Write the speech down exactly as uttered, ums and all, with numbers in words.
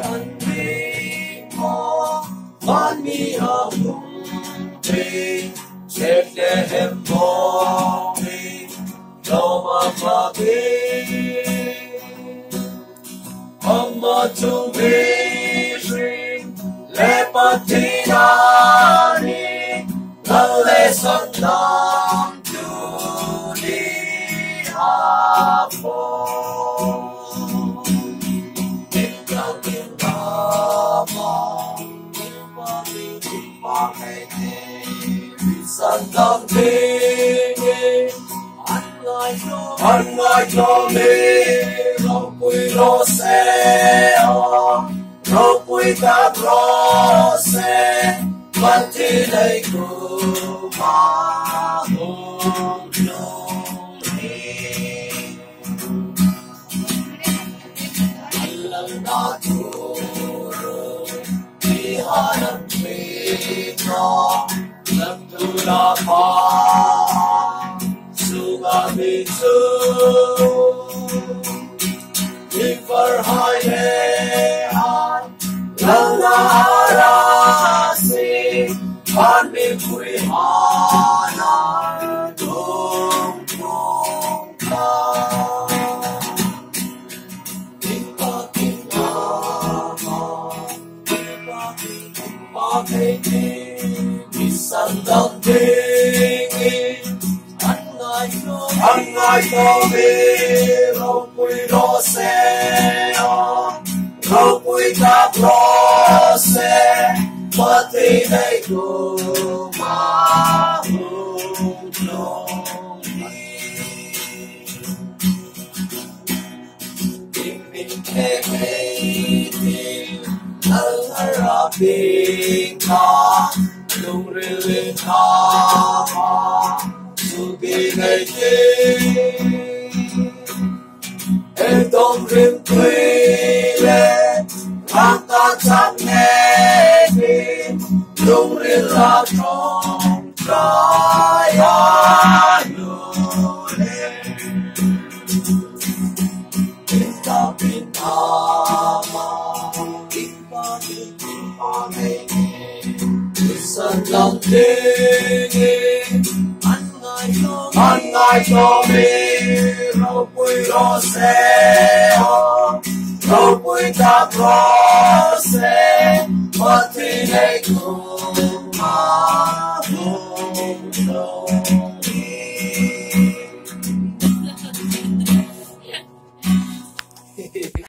Anh đi mò con mi ở vùng đi chết để em mò đi đâu mà mà đi ông mà chung đi riêng lẽ bắt đi ra đi lâu lẽ son nam tu đi hà phố Sẵn tâm thiên anh ngài cho mình rau quý rô xe rau quý các rô xe vẫn thì đây cứ mà hôn nhung đi anh lần đó thu rồi đi hà nằm vì nó lần tu la pa suga mi su di farhai he an lâu na ra si an mi pui ana tung tung ka Kimpa kimpa ma kimpa kimpa kimpa Sẵn tâm thiên anh ngài cho mình rau quý rô xe rau quý các rô xe mất thì đây cứ mà hôn nhung đi mình kê kê đi ở ra bình ta lung rin tha su bi ngày chi em đông rin quy lên lang ta chẳng nghe đi lung rin là trong trái yêu lên in ta bin ta ma in ba in ba ngày Sẵn lòng thiên anh ngài cho mình rau quý rô xe rau quý các rô xe mất thì đây cùng mà hôn nhung